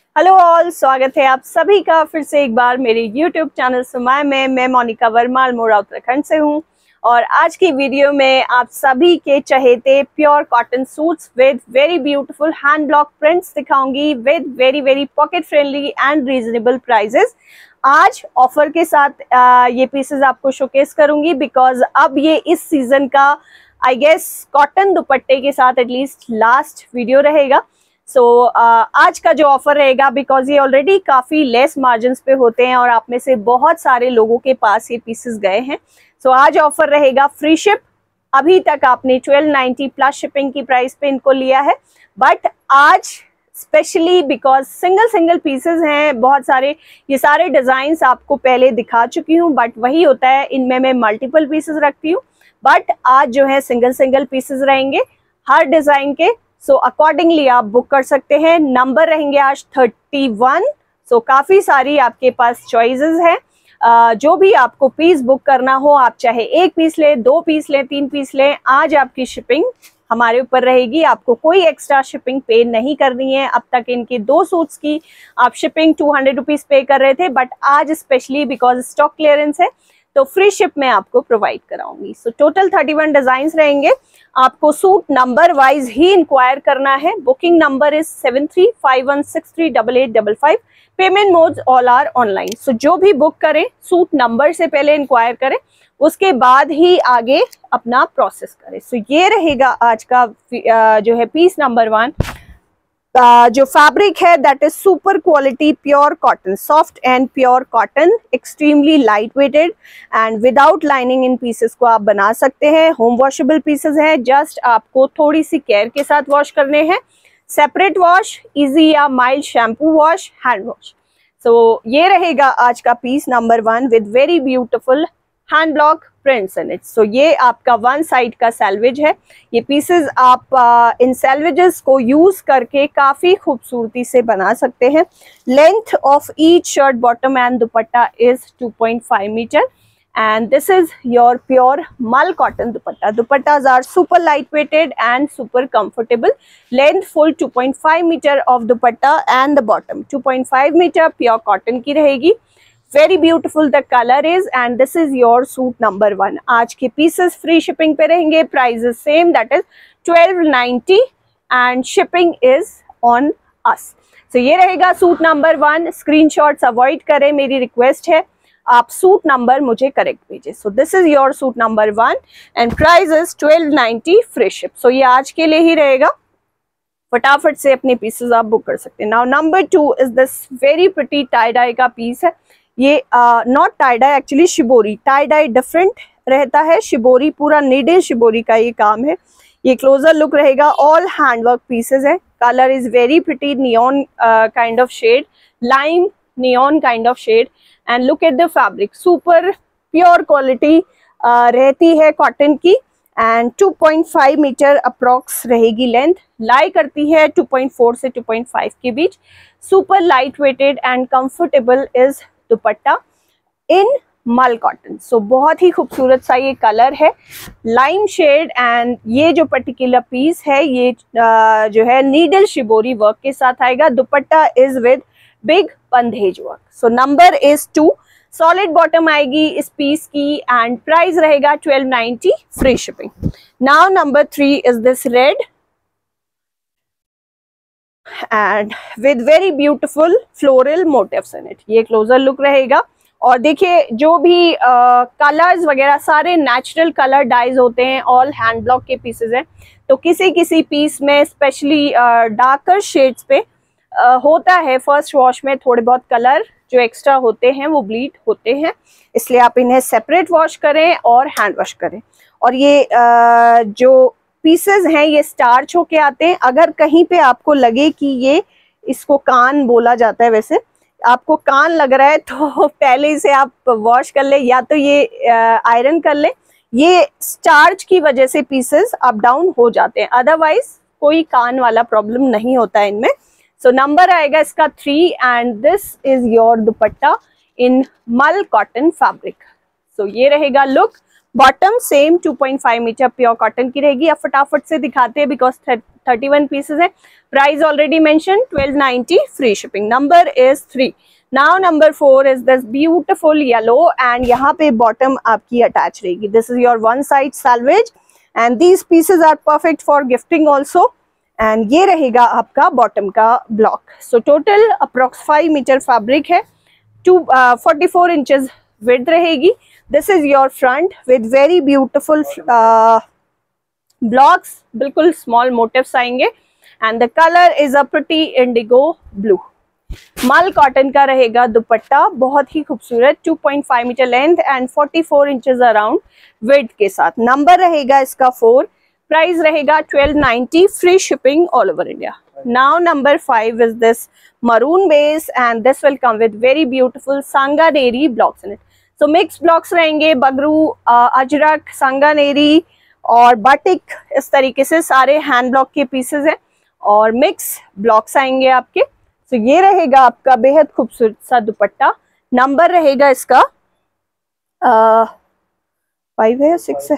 Hello all, स्वागत है आप सभी का फिर से एक बार मेरे YouTube चैनल सुमाय में। मैं मोनिका वर्मा अल्मोड़ा उत्तराखंड से हूँ और आज की वीडियो में आप सभी के चहेते pure cotton suits with very beautiful hand block prints दिखाऊंगी with very pocket friendly and reasonable prices. आज ऑफर के साथ ये पीसेस आपको शोकेस करूंगी बिकॉज अब ये इस सीजन का आई गेस कॉटन दुपट्टे के साथ एटलीस्ट लास्ट वीडियो रहेगा। आज का जो ऑफर रहेगा बिकॉज ये ऑलरेडी काफ़ी लेस मार्जिन पे होते हैं और आप में से बहुत सारे लोगों के पास ये पीसेस गए हैं। आज ऑफर रहेगा फ्री शिप। अभी तक आपने 1290 प्लस शिपिंग की प्राइस पे इनको लिया है, बट आज स्पेशली बिकॉज सिंगल पीसेस हैं बहुत सारे, ये सारे डिज़ाइंस आपको पहले दिखा चुकी हूँ, बट वही होता है इनमें मैं मल्टीपल पीसेस रखती हूँ, बट आज जो है सिंगल पीसेस रहेंगे हर डिज़ाइन के। अकॉर्डिंगली आप बुक कर सकते हैं। नंबर रहेंगे आज 31। काफ़ी सारी आपके पास चॉइसेस हैं। जो भी आपको पीस बुक करना हो, आप चाहे एक पीस लें, 2 पीस लें, 3 पीस लें, आज आपकी शिपिंग हमारे ऊपर रहेगी। आपको कोई एक्स्ट्रा शिपिंग पे नहीं करनी है। अब तक इनके 2 सूट्स की आप शिपिंग 200 रुपीज़ पे कर रहे थे, बट आज स्पेशली बिकॉज स्टॉक क्लियरेंस है तो फ्री शिप में आपको प्रोवाइड कराऊंगी। टोटल 31 डिजाइन रहेंगे। आपको सूट नंबर वाइज ही इंक्वायर करना है। Booking number is 7351638855। Payment modes all are online. जो भी बुक करें सूट नंबर से पहले इंक्वायर करें, उसके बाद ही आगे अपना प्रोसेस करें। ये रहेगा आज का जो है पीस नंबर 1। जो फैब्रिक है that is super quality pure cotton, soft and pure cotton, extremely light weighted and without lining इन पीसेस को आप बना सकते हैं। होम वॉशेबल पीसेस हैं, जस्ट आपको थोड़ी सी केयर के साथ वॉश करने हैं। सेपरेट वॉश, इजी या mild shampoo wash, hand wash. ये रहेगा आज का piece number 1 with very beautiful hand block prints in it. ये आपका 1 साइड का सैल्वेज है। ये पीसेस आप इन सैल्वेजेस को यूज करके काफी खूबसूरती से बना सकते हैं। Length of each shirt, bottom and dupatta is 2.5 metre and this is your pure mul cotton dupatta. Dupattas are super light weighted and super comfortable. Length full 2.5 metre of dupatta and the bottom 2.5 metre pure cotton की रहेगी। Very beautiful the colour is and this is your suit number 1। आज के pieces free shipping पे रहेंगे। Price is same, that is 1290 and shipping is on us. ये रहेगा suit number 1। Screenshots avoid करें, मेरी रिक्वेस्ट है। आप सूट नंबर मुझे करेक्ट भेजें। This is your suit number 1 and price is 1290 free ship. ये आज के लिए ही रहेगा। फटाफट से अपने पीसेस आप बुक कर सकते हैं। Now number 2 is this very pretty tie dye का पीस है। ये not tie dye, actually shibori. Tie dye different रहता है, शिबोरी पूरा नीडल शिबोरी का ये काम है। ये क्लोजर लुक रहेगा। ऑल हैंडवर्क पीसेस है। Colour is very pretty neon kind of shade, lime neon kind of shade and look at the fabric, super pure quality रहती है कॉटन की एंड 2.5 मीटर अप्रॉक्स रहेगी लेंथ। लाई करती है 2.4 से 2.5 के बीच। Super light weighted and comfortable is dupatta in mul cotton. बहुत ही खूबसूरत सा ये कलर है, लाइम शेड एंड ये जो पर्टिकुलर पीस है ये जो है नीडल शिबोरी वर्क के साथ आएगा। Dupatta is with big bandhej work. Number is 2। Solid bottom आएगी इस पीस की एंड प्राइस रहेगा 1290 free shipping. Now number 3 is this red and with very beautiful floral motifs in it. ये क्लोजर लुक रहेगा और देखिए जो भी कलर्स वगैरह सारे नेचुरल कलर डाइज होते हैं। ऑल हैंड ब्लॉक के पीसेस हैं, तो किसी पीस में स्पेशली डार्कर शेड्स पे होता है फर्स्ट वॉश में थोड़े बहुत कलर जो एक्स्ट्रा होते हैं वो ब्लीड होते हैं, इसलिए आप इन्हें सेपरेट वॉश करें और हैंड वॉश करें। और ये जो पीसेस हैं ये स्टार्च होके आते हैं। अगर कहीं पे आपको लगे कि ये, इसको कान बोला जाता है, वैसे आपको कान लग रहा है तो पहले इसे आप वॉश कर ले या तो ये आयरन कर ले। ये स्टार्च की वजह से पीसेस अप डाउन हो जाते हैं, अदरवाइज कोई कान वाला प्रॉब्लम नहीं होता है इनमें। नंबर आएगा इसका 3 and this is your dupatta in mul cotton fabric. ये रहेगा look. Bottom same 2.5 metre pure cotton की रहेगी। अब फटाफट से दिखाते हैं बिकॉज 31 पीसेस है। Price already mention 1290, free shipping. Number is 3। Now number 4 is this beautiful yellow and यहाँ पे बॉटम आपकी अटैच रहेगी। This is your one side selvage and these pieces are perfect for gifting also. And ये रहेगा आपका bottom का block. So total approx 5 metre fabric है, 44 inches width रहेगी। This is your front with very beautiful blocks, बिल्कुल small motifs आएंगे and the colour is a pretty indigo blue. Mul cotton का रहेगा दुपट्टा, बहुत ही खूबसूरत, 2.5 metre length and 44 inches around width के साथ। नंबर रहेगा इसका 4। प्राइस रहेगा 1290, free shipping all over India. Now number 5 is this maroon base and this will come with very beautiful sanganeri blocks in it. So mixed blocks रहेंगे, बगरू, अजरक, संगानेरी और batik, इस तरीके से सारे हैंड ब्लॉक के पीसेस हैं और मिक्स ब्लॉक्स आएंगे आपके। तो ये रहेगा आपका बेहद खूबसूरत सा दुपट्टा। नंबर रहेगा इसका 5 है या 6 है?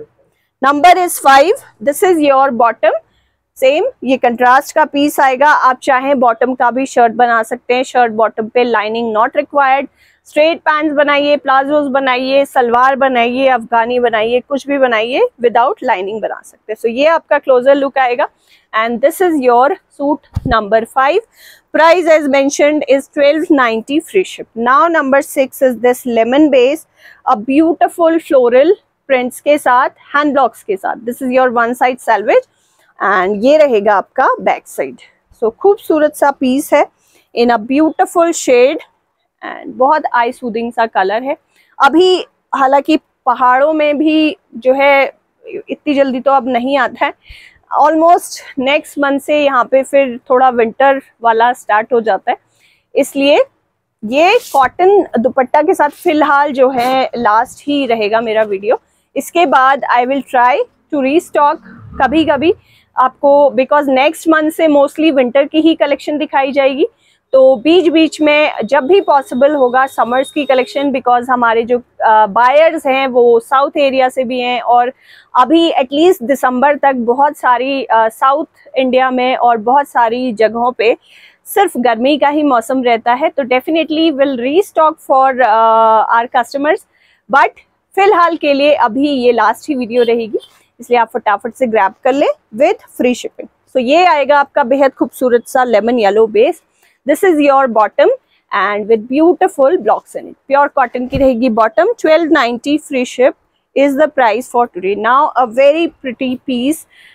Number is 5। This is your bottom, same ये कंट्रास्ट का पीस आएगा। आप चाहें बॉटम का भी शर्ट बना सकते हैं। शर्ट बॉटम पे lining not required. Straight pants बनाइए, प्लाजोज बनाइए, सलवार बनाइए, अफगानी बनाइए, कुछ भी बनाइए, विदाउट लाइनिंग बना सकते हैं। सो ये आपका क्लोजर लुक आएगा and this is your suit number 5। Price as mentioned is 1290, free ship. Now number 6 is this lemon base, a beautiful floral prints के साथ, हैंड ब्लॉक्स के साथ। This is your one side selvage and ये रहेगा आपका back side. सो खूबसूरत सा piece है in a beautiful shade and बहुत आई सूदिंग सा कलर है। अभी हालांकि पहाड़ों में भी जो है इतनी जल्दी तो अब नहीं आता है, ऑलमोस्ट नेक्स्ट मंथ से यहाँ पे फिर थोड़ा विंटर वाला स्टार्ट हो जाता है, इसलिए ये कॉटन दुपट्टा के साथ फिलहाल जो है लास्ट ही रहेगा मेरा वीडियो। इसके बाद I will try to restock कभी कभी आपको, बिकॉज नेक्स्ट मंथ से मोस्टली विंटर की ही कलेक्शन दिखाई जाएगी। तो बीच बीच में जब भी पॉसिबल होगा समर्स की कलेक्शन, बिकॉज हमारे जो बायर्स हैं वो साउथ एरिया से भी हैं और अभी एटलीस्ट दिसंबर तक बहुत सारी साउथ इंडिया में और बहुत सारी जगहों पे सिर्फ गर्मी का ही मौसम रहता है। तो definitely will restock for our customers, but फिलहाल के लिए अभी ये लास्ट ही वीडियो रहेगी, इसलिए आप फटाफट से ग्रैब कर ले विथ फ्री शिपिंग। सो ये आएगा आपका बेहद खूबसूरत सा lemon yellow base. This is your bottom and with beautiful blocks in it. Pure cotton की रहेगी bottom, 1290, free ship is the price for today. Now a very pretty piece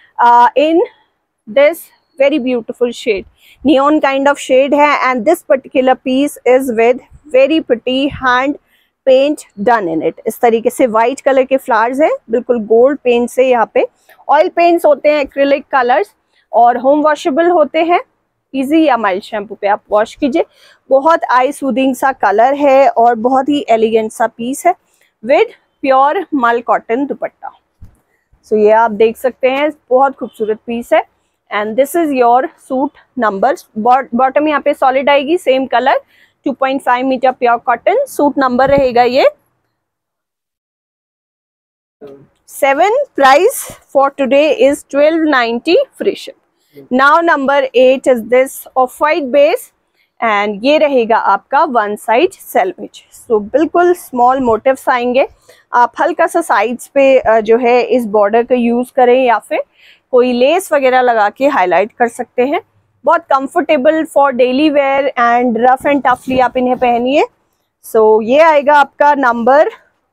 in this very beautiful shade, neon kind of shade hai, and this particular piece is with very pretty hand paint done in it. इस तरीके से white color के flowers हैं, बिल्कुल gold paint से। यहाँ पे oil paints होते हैं, acrylic colors, और home washable होते हैं। इजी या माइल्ड शैम्पू पे आप वॉश कीजिए। बहुत आई सूदिंग सा कलर है और बहुत ही एलिगेंट सा पीस है with pure mul cotton dupatta. So ये आप देख सकते हैं, बहुत खूबसूरत पीस है and this is your suit numbers. Bottom यहाँ पे सॉलिड आएगी, same colour, 2.5 metre pure cotton. Suit number रहेगा ये 7। Price for today is 1290, free ship. Now number 8 is this off white base and ये रहेगा आपका वन साइड सेल्वेज। सो बिल्कुल small motifs आएंगे। आप हल्का सा साइड्स पे जो है इस बॉर्डर का यूज करें या फिर कोई लेस वगैरह लगा के हाईलाइट कर सकते हैं। बहुत comfortable for daily wear and rough and toughly आप इन्हें पहनिए। सो ये आएगा आपका number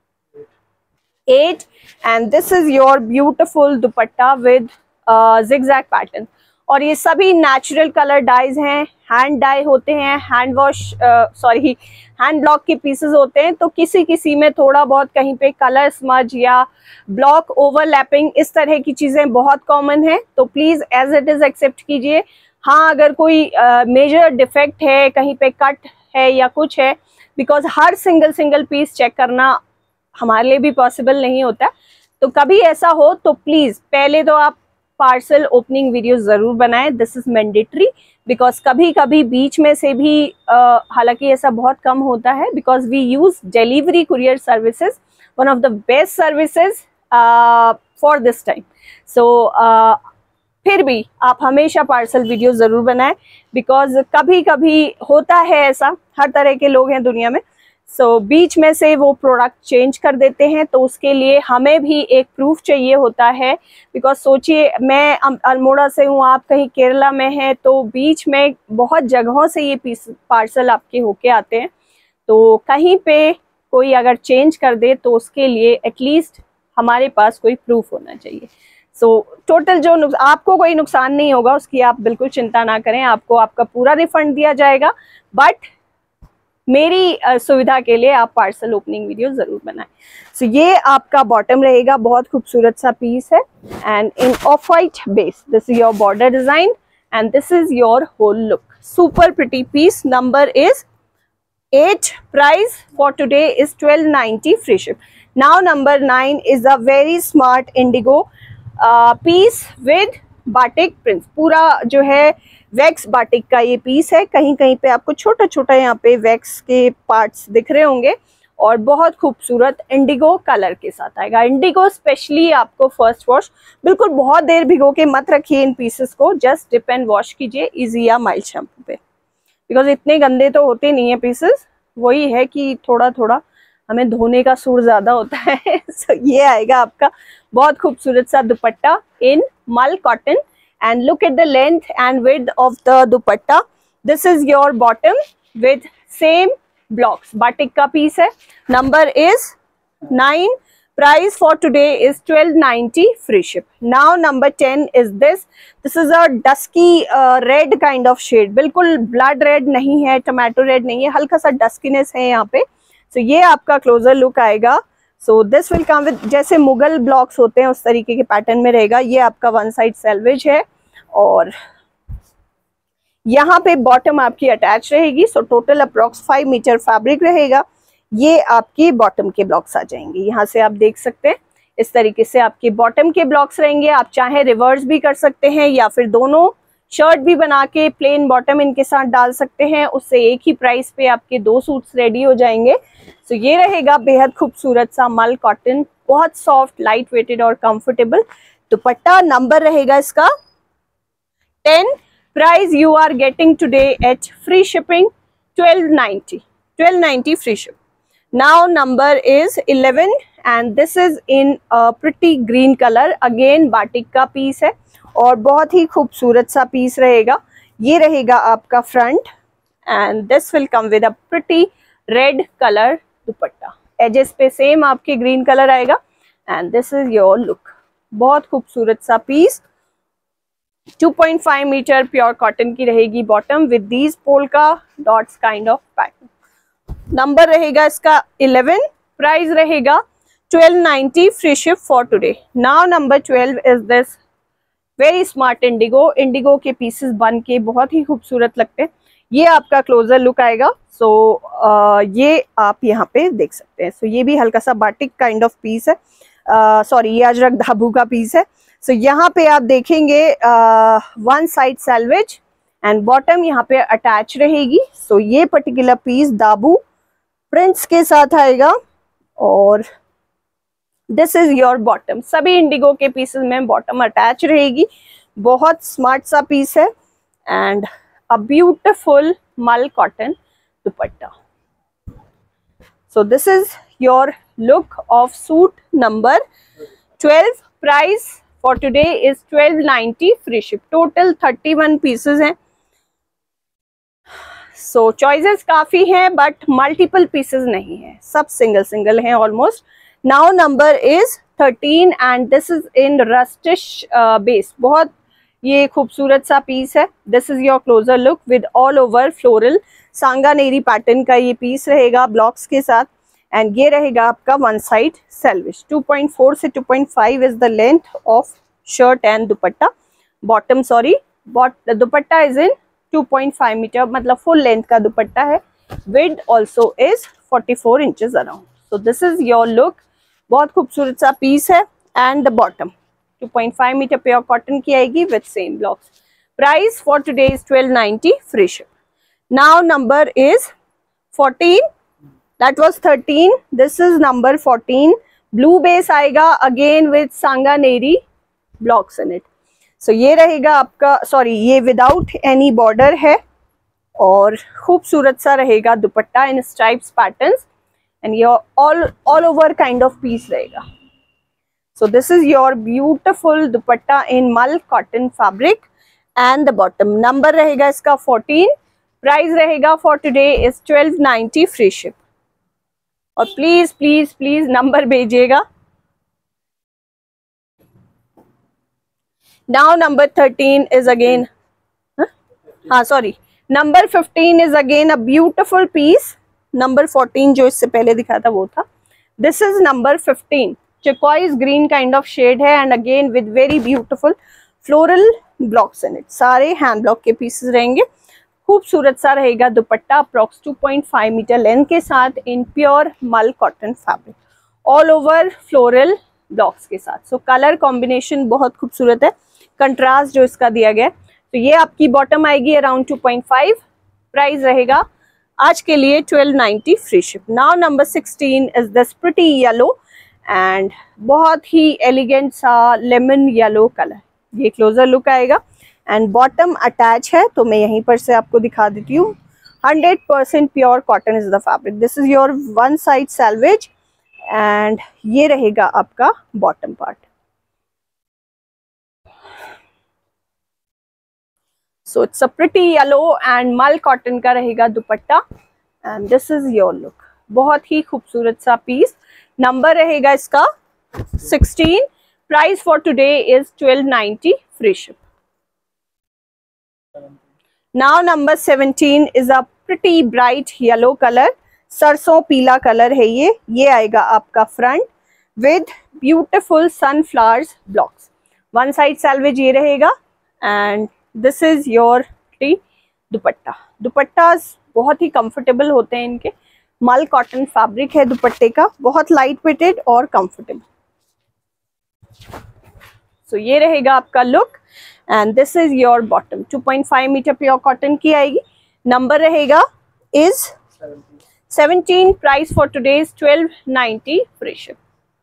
8 and this is your beautiful dupatta with zigzag pattern. और ये सभी नेचुरल कलर डाइज हैं, हैंड डाई होते हैं, हैंड ब्लॉक के पीसेस होते हैं। तो किसी किसी में थोड़ा बहुत कहीं पे कलर स्मज या ब्लॉक ओवरलैपिंग, इस तरह की चीज़ें बहुत कॉमन है, तो please as it is accept कीजिए। हाँ, अगर कोई मेजर डिफेक्ट है, कहीं पे कट है या कुछ है, बिकॉज हर सिंगल पीस चेक करना हमारे लिए भी पॉसिबल नहीं होता, तो कभी ऐसा हो तो प्लीज़ पहले तो आप पार्सल ओपनिंग वीडियो ज़रूर बनाएं। दिस इज़ मैंडेटरी, बिकॉज कभी कभी बीच में से भी हालांकि ऐसा बहुत कम होता है, because we use delivery courier services, one of the best services for this time. So फिर भी आप हमेशा पार्सल वीडियो ज़रूर बनाएं, बिकॉज कभी कभी होता है ऐसा, हर तरह के लोग हैं दुनिया में। सो बीच में से वो प्रोडक्ट चेंज कर देते हैं, तो उसके लिए हमें भी एक प्रूफ चाहिए होता है। बिकॉज सोचिए, मैं अल्मोड़ा से हूँ, आप कहीं केरला में हैं, तो बीच में बहुत जगहों से ये पार्सल आपके होके आते हैं। तो कहीं पे कोई अगर चेंज कर दे तो उसके लिए एटलीस्ट हमारे पास कोई प्रूफ होना चाहिए। सो टोटल जो आपको कोई नुकसान नहीं होगा, उसकी आप बिल्कुल चिंता ना करें, आपको आपका पूरा रिफंड दिया जाएगा। बट मेरी सुविधा के लिए आप पार्सल ओपनिंग वीडियो जरूर बनाएं। सो ये आपका बॉटम रहेगा, बहुत खूबसूरत सा पीस है, and in off white base. This is your border design and this is your whole look. Super pretty piece. Number is 8, price for today is 1290 free ship. Now number 9 is a very smart indigo piece with batik prints। पूरा जो है wax batik का ये piece है। कहीं कहीं पे आपको छोटा छोटा यहाँ पे वैक्स के पार्ट्स दिख रहे होंगे, और बहुत खूबसूरत इंडिगो कलर के साथ आएगा। इंडिगो स्पेशली आपको फर्स्ट वॉश, बिल्कुल बहुत देर भिगो के मत रखिए इन पीसेस को, जस्ट डिप एंड वॉश कीजिए इजी या माइल्ड शैम्पू पे, बिकॉज इतने गंदे तो होते नहीं है पीसेस। वही है कि थोड़ा थोड़ा हमें धोने का सूर ज्यादा होता है। so, ये आएगा आपका बहुत खूबसूरत सा dupatta in mul cotton, and look at the length and width of the dupatta. This is your bottom with same blocks. Batik का पीस है। Number is 9, price for today is 1290 free ship. Now number 10 is this is a dusky red kind of shade, बिल्कुल blood red नहीं है, tomato red नहीं है, हल्का सा डस्कीनेस है यहाँ पे। सो ये आपका क्लोजर लुक आएगा। So this will come with, जैसे मुगल ब्लॉक्स होते हैं उस तरीके के पैटर्न में रहेगा। ये आपका वन साइड सेल्वेज है, और यहाँ पे बॉटम आपकी अटैच रहेगी। So total approx 5 metre fabric रहेगा। ये आपके बॉटम के ब्लॉक्स आ जाएंगे, यहाँ से आप देख सकते हैं इस तरीके से आपके बॉटम के ब्लॉक्स रहेंगे। आप चाहे रिवर्स भी कर सकते हैं, या फिर दोनों शर्ट भी बना के प्लेन बॉटम इनके साथ डाल सकते हैं। उससे एक ही प्राइस पे आपके 2 सूट्स रेडी हो जाएंगे। सो ये रहेगा बेहद खूबसूरत सा मल कॉटन, बहुत सॉफ्ट, लाइट वेटेड और कंफर्टेबल दुपट्टा। नंबर रहेगा इसका 10, price you are getting today at free shipping 1290 free ship. Now number is 11 and this is in a pretty green color. Again batik का पीस है और बहुत ही खूबसूरत सा पीस रहेगा। ये रहेगा आपका front, and this will come with a pretty red color dupatta. Edges पे सेम आपके ग्रीन कलर आएगा, and this is your look। बहुत खूबसूरत सा पीस। 2.5 मीटर प्योर कॉटन की रहेगी bottom with these polka dots kind of pattern। Number रहेगा इसका 11, प्राइस रहेगा 1290 free ship for today. Now number 12 is this very smart indigo. Indigo के pieces बन के बहुत ही खूबसूरत लगते हैं। ये आपका क्लोजर लुक आएगा। सो ये आप यहाँ पे देख सकते हैं। सो ये भी हल्का सा बाटिक काइंड ऑफ पीस है, सॉरी ये अजरक धाबू का पीस है। सो यहाँ पे आप देखेंगे one side selvage and bottom यहाँ पे अटैच रहेगी। सो ये पर्टिकुलर पीस दाबू प्रिंट्स के साथ आएगा, और दिस इज योर बॉटम। सभी इंडिगो के पीसेस में बॉटम अटैच रहेगी। बहुत स्मार्ट सा पीस है, and a beautiful mul cotton dupatta. So this is your look of suit number 12। Price for today is 1290 free ship. Total 31 pieces हैं। सो चॉइसेस काफी हैं, बट मल्टीपल पीसेस नहीं है, सब सिंगल सिंगल हैं almost. Now number is 13 and this is in rustish base. बहुत ये खूबसूरत सा पीस है। This is your closer look with all over floral Sanganeri pattern का ये पीस रहेगा ब्लॉक्स के साथ, एंड ये रहेगा आपका वन साइड सेल्वेज। 2.4 से 2.5 is the length of shirt and dupatta. Bottom sorry dupatta is in 2.5 metre, मतलब फुल लेंथ का दुपट्टा है। Width also is 44 inches around. So this is your look. बहुत खूबसूरत सा पीस है, and the bottom 2.5 metre pure cotton की आएगी with same blocks. Price for today is 1290 free ship. Now number is 14 that was 13, this is number 14। Blue base आएगा again with Sanganeri blocks in it. So ये रहेगा आपका, sorry ये without any border है और खूबसूरत सा रहेगा dupatta in stripes patterns and ये all over kind of piece रहेगा। So this is your beautiful dupatta in mull cotton fabric and the bottom number रहेगा इसका 14, प्राइस रहेगा for today is 1290 free ship। और प्लीज प्लीज प्लीज नंबर भेजिएगा। Now number 13 is again, हाँ sorry, number 15 is again a beautiful piece। number 14 जो इससे पहले दिखा था वो था। This is number 15, turquoise green kind of shade है and again with very beautiful floral blocks in it। सारे हैंड ब्लॉक के पीसेस रहेंगे। खूबसूरत सा रहेगा दुपट्टा अप्रॉक्स 2.5 मीटर लेंथ के साथ in pure mul cotton fabric, all over floral blocks के साथ। सो कलर कॉम्बिनेशन बहुत खूबसूरत है, कंट्रास्ट जो इसका दिया गया है। तो ये आपकी बॉटम आएगी अराउंड 2.5, प्राइस रहेगा आज के लिए 1290 free ship. Now number 16 is this pretty yellow and बहुत ही एलिगेंट सा लेमन येलो कलर, ये क्लोजर लुक आएगा एंड बॉटम अटैच है। तो मैं यहीं पर से आपको दिखा देती हूँ। 100% pure cotton is the fabric. This is your one side selvage and ये रहेगा आपका bottom part. So it's a pretty yellow and mul cotton का रहेगा dupatta and this is your look. बहुत ही खूबसूरत सा पीस। नंबर रहेगा इसका 16, price for today is 1290 free ship. Now number 17 is a pretty bright yellow colour, सरसों पीला कलर है ये आएगा आपका front with beautiful sunflowers blocks. One side selvage ये रहेगा and this is your dupatta. Dupattas बहुत ही कंफर्टेबल होते हैं इनके, मल कॉटन फैब्रिक है दुपट्टे का, बहुत लाइट वेटेड और कंफर्टेबल। सो ये रहेगा आपका look and this is your bottom. 2.5 metre pure cotton की आएगी। नंबर रहेगा is 17, price for today is 1290 free ship.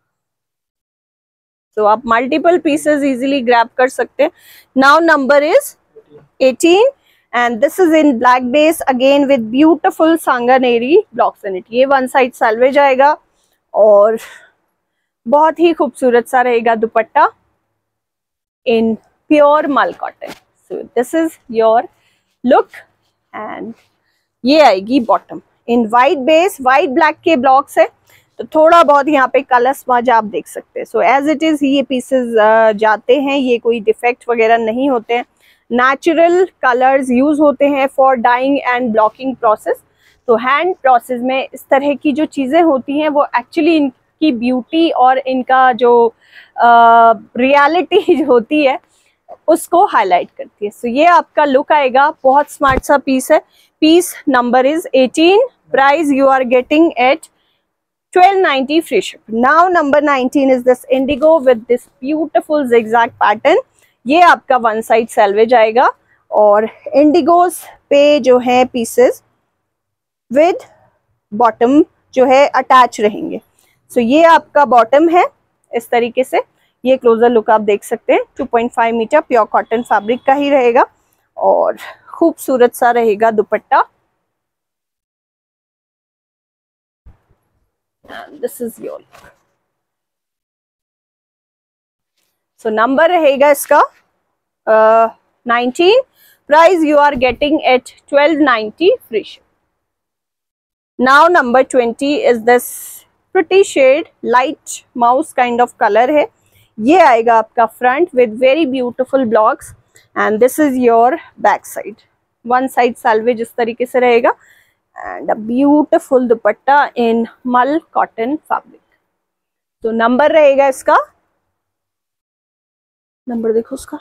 तो आप मल्टीपल पीसेस इजीली ग्रैब कर सकते हैं। Now number is 18 and this is in black base again with beautiful sanganeri blocks in it। ये one side selvage आएगा और बहुत ही खूबसूरत सा रहेगा dupatta in pure mul cotton. So this is your look and ये आएगी bottom in white base. White black के ब्लॉक्स है तो थोड़ा बहुत यहाँ पे कलर स्मज आप देख सकते हैं। सो एज इट इज ये पीसेस जाते हैं, ये कोई डिफेक्ट वगैरह नहीं होते हैं। नेचुरल कलर्स यूज होते हैं for dyeing and blocking process. तो हैंड प्रोसेस में इस तरह की जो चीज़ें होती हैं वो एक्चुअली इनकी ब्यूटी और इनका जो रियलिटी होती है उसको हाईलाइट करती है। सो ये आपका लुक आएगा। बहुत स्मार्ट सा पीस है। Piece number is 18, price you are getting at 1290 free ship. Now number 19 is this indigo with this beautiful zigzag pattern. ये आपका वन साइड सैल्वेज आएगा और इंडिगोस पे जो है पीसेस विद बॉटम जो है अटैच रहेंगे। सो ये आपका बॉटम है इस तरीके से। ये क्लोजर लुक आप देख सकते हैं। 2.5 मीटर प्योर कॉटन फैब्रिक का ही रहेगा और खूबसूरत सा रहेगा dupatta. This is your look. So number रहेगा इसका 19, price you are getting at 1290 free ship. Now number 20 is this pretty shade, light mauve kind of colour है। ये आएगा आपका front with very beautiful blocks and this is your back side. One side selvage इस तरीके से रहेगा and a beautiful dupatta in mul cotton fabric. तो number रहेगा इसका, नंबर देखो उसका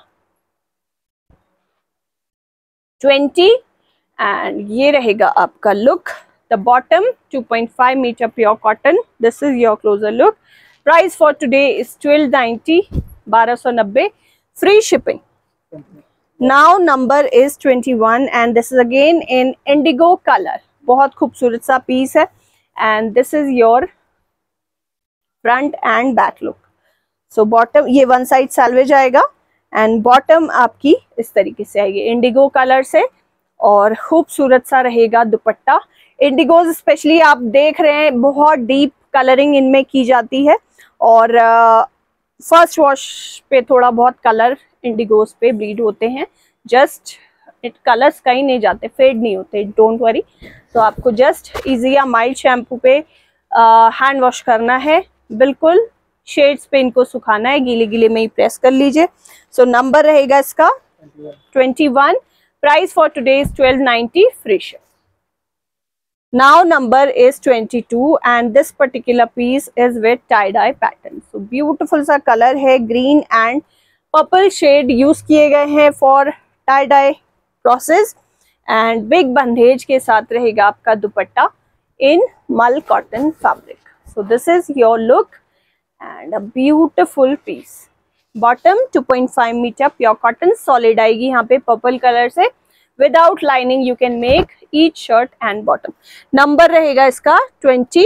20 एंड ये रहेगा आपका look. The bottom 2.5 metre pure cotton. This is your closer look. Price for today is 1290, 1290 free shipping. Now number is 21 and this is again in indigo colour. बहुत खूबसूरत सा पीस है and this is your front and back look. So bottom ये one side selvage आएगा and bottom आपकी इस तरीके से आएगी इंडिगो कलर से, और खूबसूरत सा रहेगा दुपट्टा। इंडिगोज स्पेशली आप देख रहे हैं बहुत डीप कलरिंग इनमें की जाती है, और फर्स्ट वॉश पे थोड़ा बहुत कलर इंडिगोज पे ब्लीड होते हैं, जस्ट कलर्स कहीं नहीं जाते, फेड नहीं होते, डोंट वरी। तो आपको जस्ट इजी या माइल्ड शैम्पू पे हैंड वॉश करना है, बिल्कुल शेड्स पे इनको सुखाना है, गीले गीले में ही प्रेस कर लीजिए। सो नंबर रहेगा इसका 21, price for today is 1290 free ship. Now number is 22 and this particular piece is with tie-dye pattern. So beautiful सा color है, green and purple shade use किए गए हैं for tie-dye process and big बंधेज के साथ रहेगा आपका dupatta in mul cotton fabric. So this is your look and a beautiful piece. Bottom 2.5 metre pure cotton solid आएगी यहाँ पे purple color से, without lining you can make each shirt and bottom. Number रहेगा इसका 22,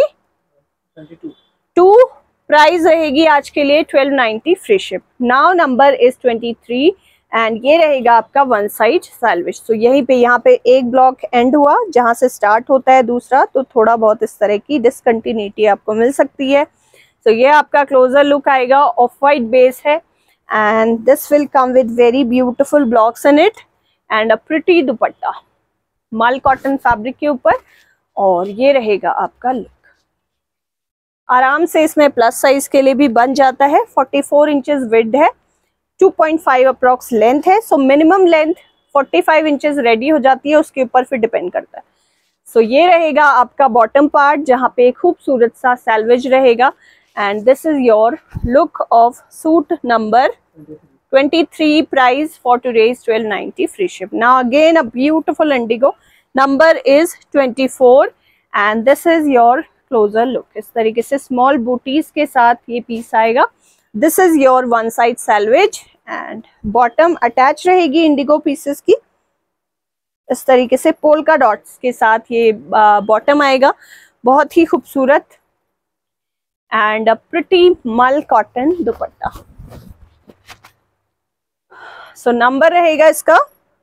प्राइस रहेगी आज के लिए 1290 free ship. Now number is 23 एंड ये रहेगा आपका वन साइड सैल्वेज। तो यहीं पे यहाँ पे एक ब्लॉक एंड हुआ, जहाँ से स्टार्ट होता है दूसरा, तो थोड़ा बहुत इस तरह की डिसकंटिन्यूटी आपको मिल सकती है। तो ये आपका क्लोजर लुक आएगा, ऑफ वाइट बेस है and this will come with very beautiful blocks in it and a pretty dupatta mul cotton fabric के ऊपर, और ये रहेगा आपका लुक। आराम से इसमें प्लस साइज के लिए भी बन जाता है। 44 इंचेस विड्थ है, 2.5 अप्रॉक्स लेंथ है। So minimum length 45 inches ready हो जाती है, उसके ऊपर फिर डिपेंड करता है। सो ये रहेगा आपका बॉटम पार्ट, जहाँ पे खूबसूरत सा सैल्वेज रहेगा and this is your look of suit number 23, price for today is 1290 free ship. Now again a beautiful indigo, number is 24 and this is your closer look. इस तरीके से small booties के साथ ये पीस आएगा। This is your one side salvage and bottom attach रहेगी indigo pieces की, इस तरीके से पोल्का डॉट्स के साथ ये बॉटम आएगा, बहुत ही खूबसूरत and a pretty mul cotton dupatta. So number रहेगा इसका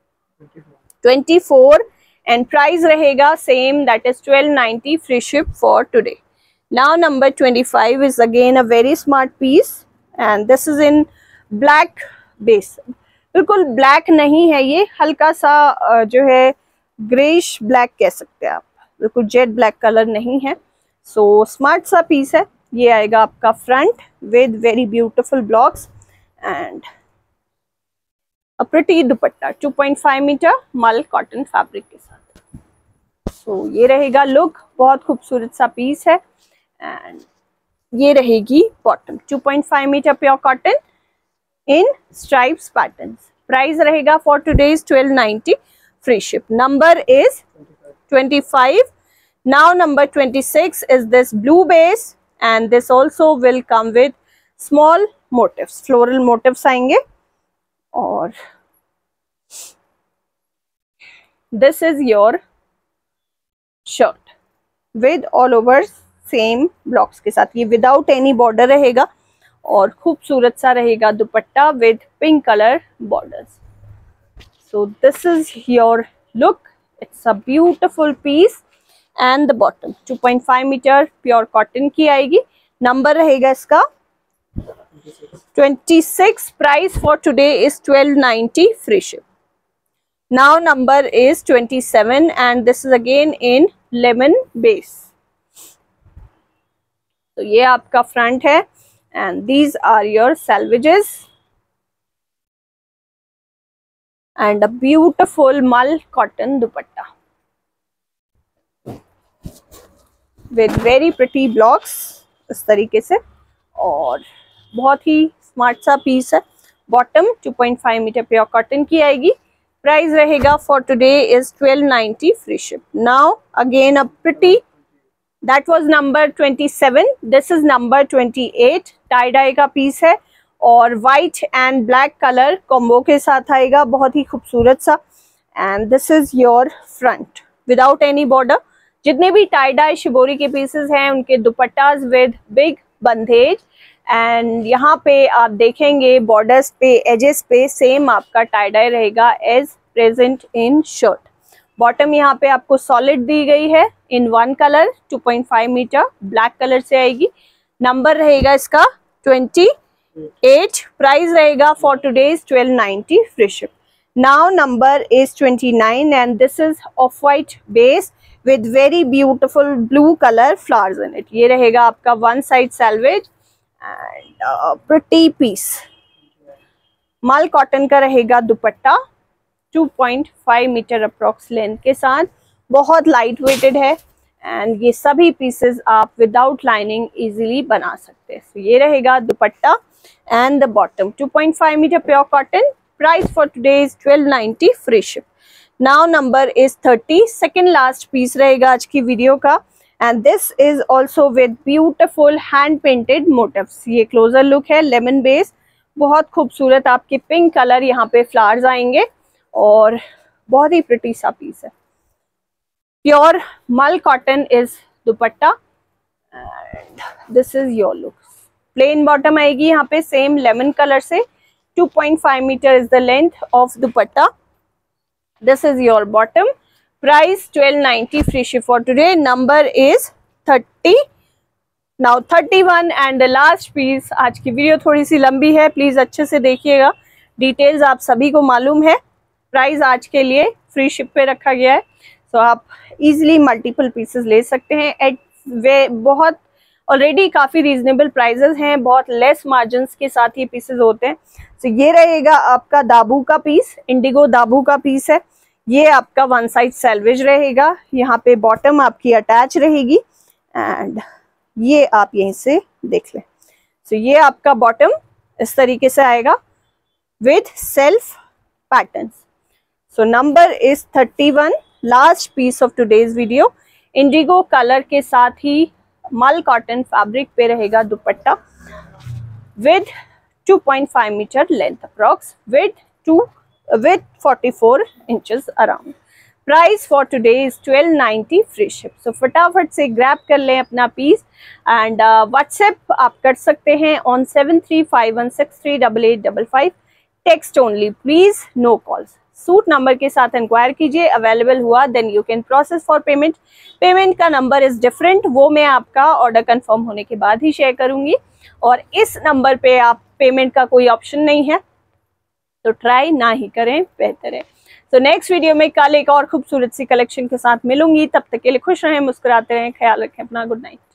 24 एंड प्राइस रहेगा same, that is 1290 free ship for today. Now number 25 is again a very smart piece and this is in black base. बिल्कुल ब्लैक नहीं है ये, हल्का सा जो है ग्रेइश ब्लैक कह सकते हैं आप, बिल्कुल जेट ब्लैक कलर नहीं है। सो स्मार्ट सा पीस है। ये आएगा आपका front with very beautiful blocks and a pretty dupatta 2.5 metre mul cotton fabric के साथ। सो ये रहेगा लुक, बहुत खूबसूरत सा पीस है एंड ये रहेगी bottom 2.5 metre pure cotton in stripes patterns. Price रहेगा for today is 1290 free ship. Number is 25। Now number 26 is this blue base and this also will come with small motifs, floral motifs आएंगे, और this is your shirt with all over same blocks के साथ। ये without any border रहेगा और खूबसूरत सा रहेगा dupatta with pink colour borders. So this is your look, it's a beautiful piece and the bottom 2.5 metre pure cotton की आएगी। नंबर रहेगा इसका 26, price for today is 1290 free ship. Now number is 27 and this is again in lemon base. तो ये आपका front है and these are your salvages and a beautiful mal cotton dupatta with very pretty blocks इस तरीके से, और बहुत ही स्मार्ट सा पीस है। बॉटम 2.5 मीटर प्योर कॉटन की आएगी। प्राइस रहेगा for today is 1290 free ship. Now again a pretty, that was number 27, this is number 28। Tie dye का पीस है और white and black colour combo के साथ आएगा, बहुत ही खूबसूरत सा। And this is your front without any border, जितने भी टाई डाई शिबोरी के पीसेस हैं उनके दुपट्टाज विद बिग बंदेज। एंड यहाँ पे आप देखेंगे बॉर्डर्स पे, एजेस पे सेम आपका टाई डाई रहेगा as present in shirt. Bottom यहाँ पे आपको सॉलिड दी गई है in 1 colour, 2.5 metre black colour से आएगी। नंबर रहेगा इसका 28, प्राइस रहेगा for today's 1290 free ship. Now number is 29 and this is off white base with very beautiful blue color flowers in it। ये रहेगा आपका one side selvage and pretty piece. Mul cotton का रहेगा दुपट्टा 2.5 मीटर अप्रोक्स लेंथ के साथ, बहुत light weighted है and ये सभी पीसेस आप विदाउट लाइनिंग इजीली बना सकते हैं। so, ये रहेगा dupatta and the bottom 2.5 metre pure cotton. Price for today is 1290 free ship. Now number is 30, second last piece रहेगा आज की वीडियो का and this is also with beautiful hand painted motifs. ये क्लोजर लुक है, lemon base, बहुत खूबसूरत आपके pink colour यहाँ पे फ्लावर्स आएंगे और बहुत ही प्रिटी सा पीस है। Pure mul cotton is dupatta and this is your look. Plain bottom आएगी यहाँ पे सेम लेमन कलर से, 2.5 metre is the length of dupatta. This is your bottom. Price 1290 free ship for today. Number is 30. Now 31 and the last piece। आज की video थोड़ी सी लंबी है, please अच्छे से देखिएगा, डिटेल्स आप सभी को मालूम है। प्राइस आज के लिए फ्री शिप पे रखा गया है, तो आप इजीली मल्टीपल पीसेस ले सकते हैं एट वे बहुत ऑलरेडी काफ़ी रीजनेबल प्राइजेस हैं, बहुत लेस मार्जिन्स के साथ ये पीसेस होते हैं। तो ये रहेगा आपका दाबू का पीस, इंडिगो दाबू का पीस है। ये आपका वन साइड सैल्वेज रहेगा, यहाँ पे बॉटम आपकी अटैच रहेगी एंड ये आप यहीं से देख लें। तो ये आपका बॉटम इस तरीके से आएगा with self patterns. So number is 31, last piece of today's video. Indigo colour के साथ ही मल कॉटन फैब्रिक पे रहेगा dupatta with 2.5 metre length approx with 44 inches around। Price for today is 1290 free ship. So फटाफट से ग्रैब कर लें अपना पीस एंड व्हाट्सएप आप कर सकते हैं on 7351638855। Text only please, no calls. Suit number के साथ इंक्वायर कीजिए, अवेलेबल हुआ then you can process for payment. Payment का नंबर इज डिफरेंट, वो मैं आपका ऑर्डर कंफर्म होने के बाद ही शेयर करूंगी और इस नंबर पे आप पेमेंट का कोई ऑप्शन नहीं है, तो ट्राई ना ही करें, बेहतर है। तो नेक्स्ट वीडियो में कल एक और खूबसूरत सी कलेक्शन के साथ मिलूंगी, तब तक के लिए खुश रहें, मुस्कुराते रहें, ख्याल रखें अपना। Good night.